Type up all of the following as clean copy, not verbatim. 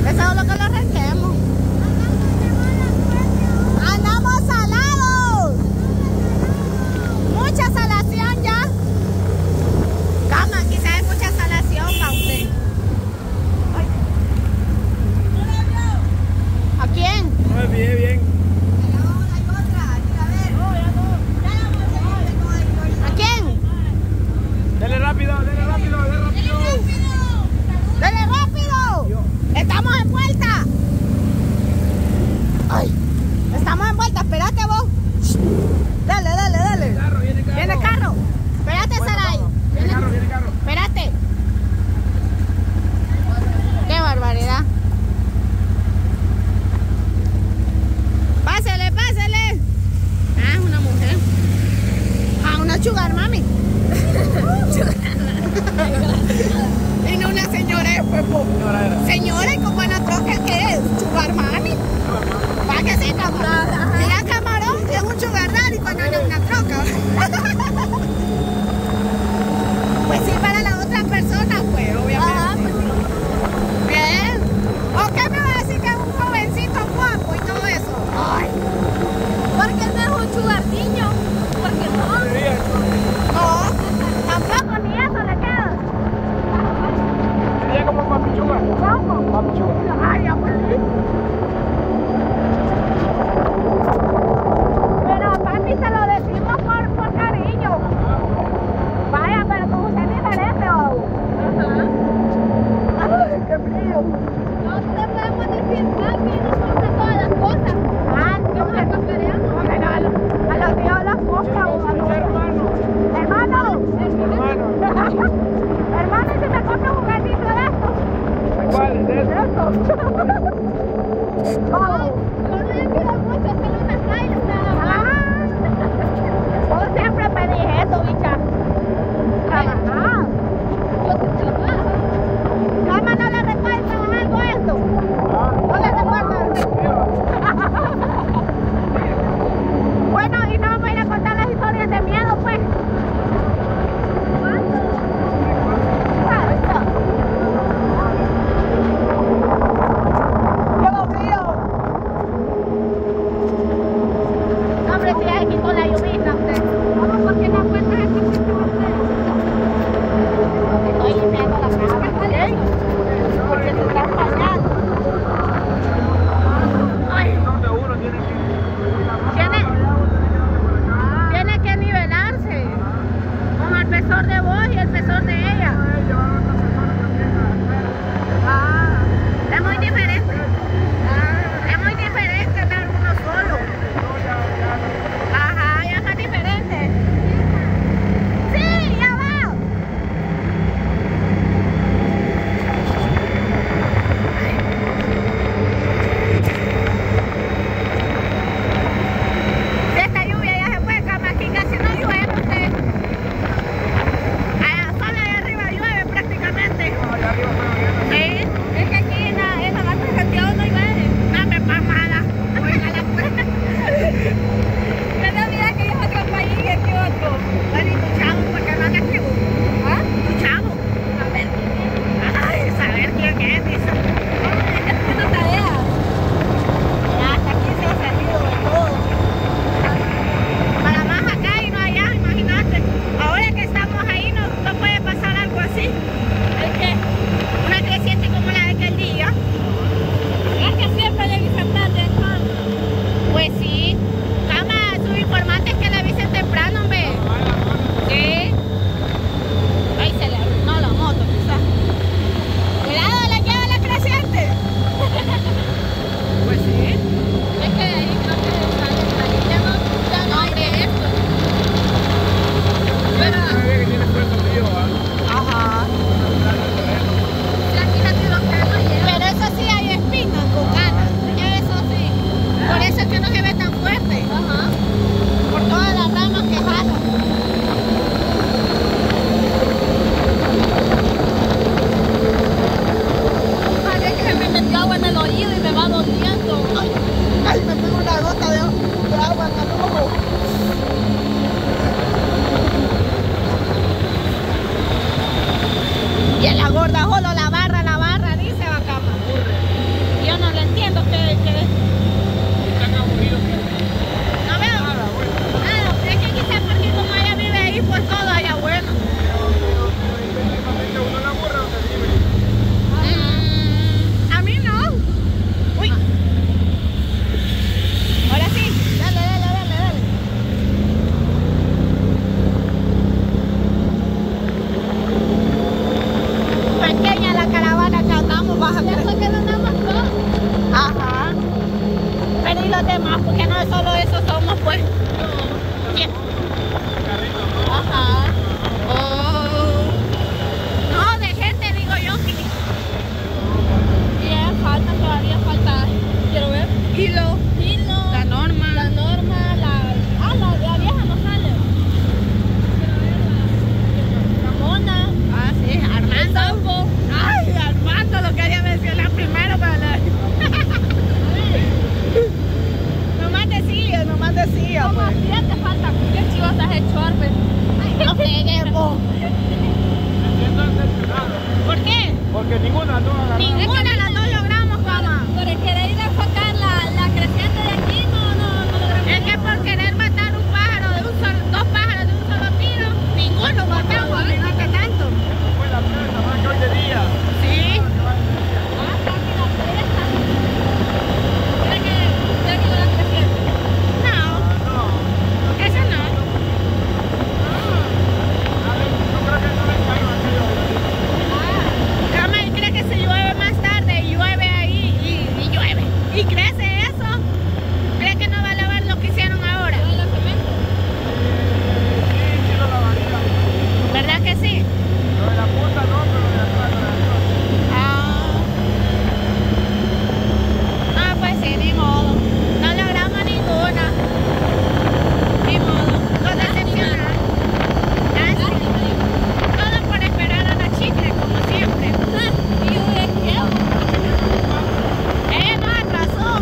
Eso es lo que lo renquemos. Andamos salados. Mucha salación ya. Cama, quizás hay mucha salación para usted. ¿A quién? Bien, bien. ¿A quién? Dale rápido, dale rápido, dale rápido. ¡Dale rápido! ¡Estamos en vuelta! ¡Ay! ¡Estamos en vuelta! ¡Espérate vos! ¡Dale, dale, dale! Viene carro. ¡Espérate, Saray! Viene carro, viene carro. ¡Espérate! ¡Qué barbaridad! ¡Pásele, pásele! Ah, es una mujer. Ah, una sugar mami. Y no una señora después, señora, ¿y con buena troca qué es? ¿Sugar mami? ¿Para qué se camarón? Mira, camarón, es un sugar daddy cuando no es una troca. Pues sí, para la otra persona, pues, obviamente. Bien. ¿O qué me va a decir que es un jovencito guapo y todo eso? Ay. Porque no es un sugar niño. Porque no. No, tampoco ni eso le queda. Sería como papichuga. ¿Cómo? Papichuga. Ay, ya pues sí. Pero papi se lo decimos por cariño. Vaya, pero con usted es diferente, ¿o? Ajá. Ay, qué frío. No te podemos decir papi, nosotros de todas las cosas. Ah, ¿Qué nos referíamos? pero a los tíos las cosas, o a los Hermano. hermano. Hermano. Hermano, si me compra un juguetito de estos. ¿Cuál es eso? Oh. Yo no le pido mucho, solo una calle, nada más. Ah. Yo siempre pedí eso, bicha. Trabajar. Yo sí trabajo. ¿Cómo no le recuerdan algo esto? ¿No le recuerdan? Bueno, y no vamos a ir a contar las historias de miedo, pues. Dios mío. eso que no andamos todos. Ajá. Pero y los demás, porque no es solo eso somos, pues. ¿Quién? Ajá. Oh. No, de gente digo yo. Y falta, todavía falta. Quiero ver. Hilo. La Norma. La Norma, la vieja no sale. Quiero ver la Mona. Ah, sí, Armando. Sampo. Ay, Armando, lo quería mencionar primero, pero nomás decía, Como pues. 7 faltan. Qué chivo estás hecho, Orbe. No fregues, po. Me siento decepcionado. ¿Por qué? Porque ninguna no agarró. Ninguna de las dos logramos, mamá. Por el querer ir a enfocar la creciente de aquí, no logramos. Es que por querer matar un pájaro de un solo, dos pájaros de un solo tiro, ninguno matamos, fíjate tanto. Fue la presa, más que hoy de día. Sí. No, eso no. Cama, ¿y cree que si llueve más tarde, llueve ahí y llueve? ¿Y crece eso? ¿Cree que no va a lavar lo que hicieron ahora? ¿Verdad que sí? Ah, pues sí, ni modo. No logramos ninguna. Ni modo. Nos decepcionaron. Todo por esperar a la chicle, como siempre. Ella nos atrasó.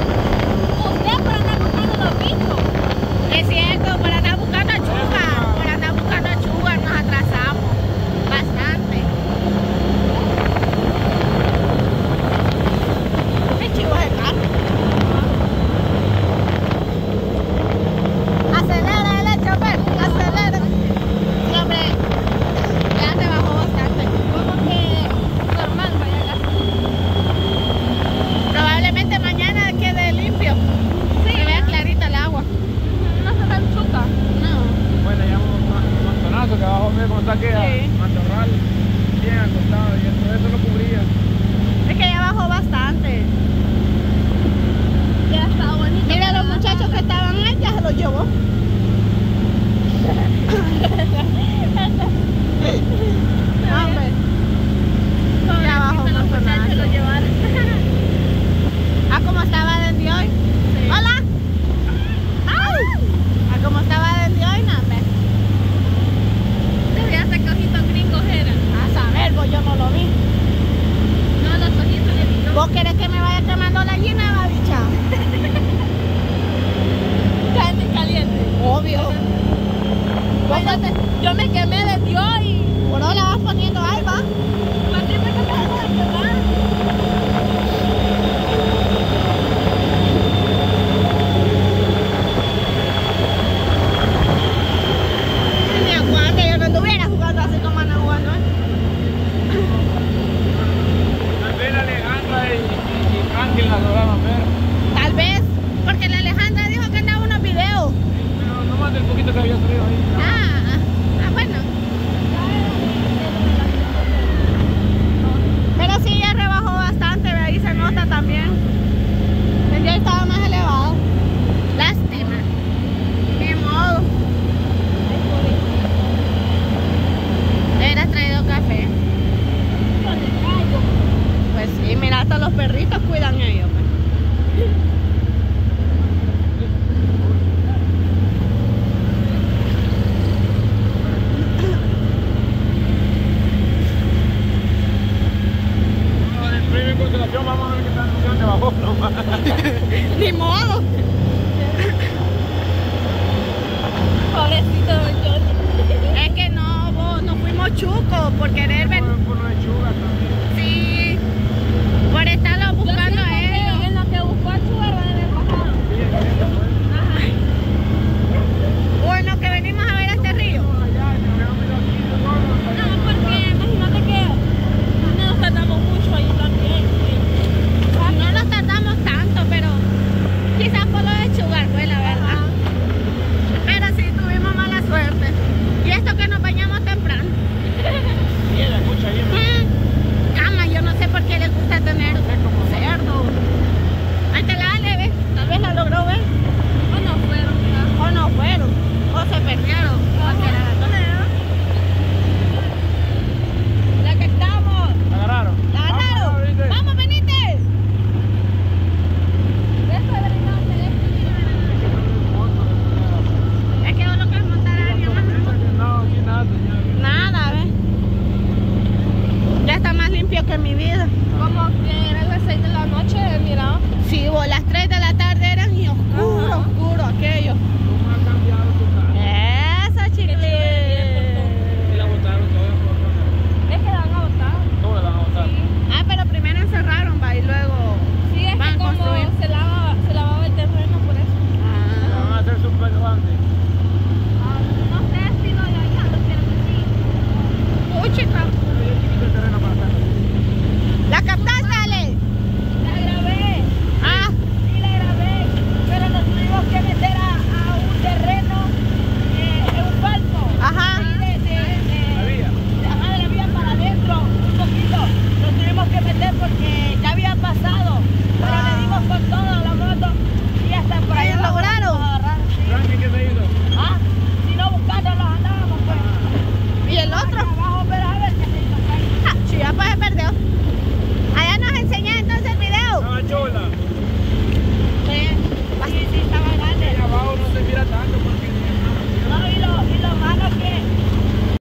Es cierto, por andar buscando chuga. Por andar buscando chuga nos atrasamos. Bastante. Qué chivo es el carro. Acelera el chofer, acelera. Sí, hombre, ya se bajó bastante. Probablemente mañana quede limpio. Se vea clarita el agua. No. Bueno, ya un montonazo que abajo ve cómo está que Sí. matorral bien acostado y eso lo cubría. Es que ya bajó bastante. Ya está bonito. Mira, los muchachos que estaban ahí ya se los llevó. Hombre, ya bajó un montonazo. Lo llevaron. Ah, como estaba desde hoy. Hola. Ay. Ah, como estaba desde hoy, no, hombre. Te hasta que ojitos gringos eran. A saber, pues yo no lo vi. No, los ojitos le vi. ¿Vos querés que me vaya quemando la gallina, babicha? Caliente. Obvio. Yo me quemé desde hoy. Por ahora vas poniendo ahí, va. ¿Por qué me empezamos a quemar? Ni aguante, yo no anduviera jugando así como andan jugando, ¿eh? Tal vez Alejandra y Ángela lograban ver. Tal vez, porque la Alejandra dijo que andaba unos videos. Pero no más del poquito que había salido ahí. Bueno. Pero sí, ya rebajó bastante, ahí se nota también. El día estaba más elevado. Lástima. Ni modo. Hubieras traído café. Pues sí, mira, hasta los perritos cuidan ellos. Pues. En primera consideración vamos a ver qué tal función de bajó nomás. Ni modo. Pobrecito don Johnny. Es que no fuimos chucos por querer ver. Por lo de Chuga también. Sí, por estarlo buscando a ellos. En lo que buscó a Chuga van a haber bajado. Sí, en esta, pues. Bueno, que venimos a ver este río. Allá, que hubiéramos ido aquí, No, porque imagínate que no nos tardamos mucho ahí también. No nos tardamos tanto, pero quizás por lo de Chugar fue la verdad. Pero sí tuvimos mala suerte. Y esto que nos bañamos temprano. Y ella escucha ahí. Cama, yo no sé por qué les gusta tener respira tanto.